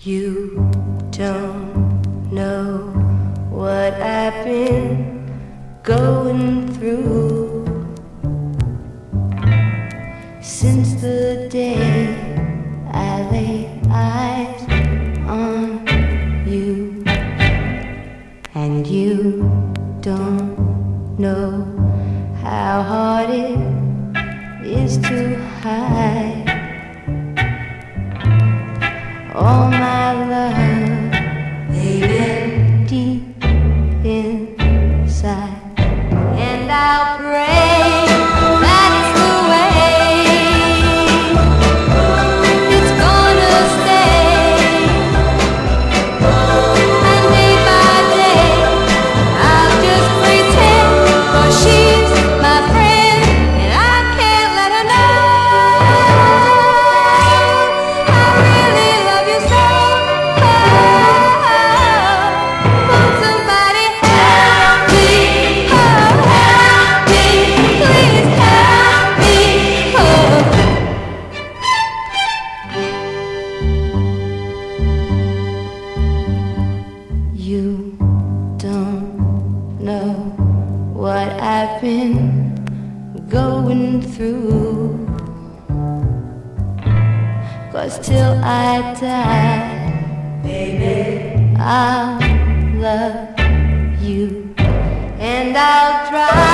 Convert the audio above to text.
You don't know what I've been going through since the day I laid eyes on you. And you don't know how hard it is to hide all my love, baby, deep inside. And I'll pray that it's the way it's gonna stay. And day by day I'll just pretend, 'cause she's my friend, and I can't let her know I really love you so. Won't somebody help me? Oh, help me, please help me. Oh. You don't know what I've been going through, 'cause till I die, baby, I'll love you, and I'll try